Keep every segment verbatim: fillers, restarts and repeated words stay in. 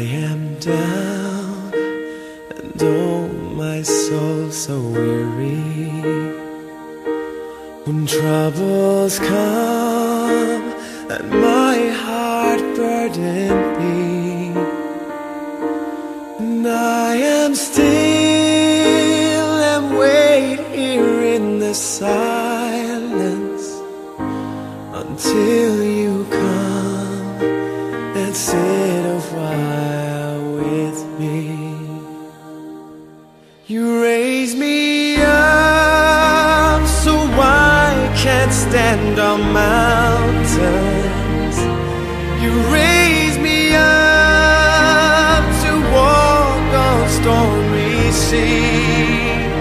am down, and oh, my soul so weary. When troubles come and my heart burden be, and I am still and wait here in the silence until you come and sit a while with me. You raise me up so I can't stand on mountains. You raise me up to walk on stormy seas.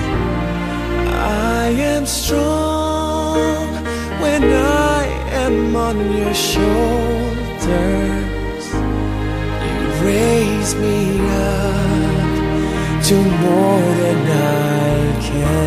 I am strong when I am on your shoulders. You raise me up to more than I can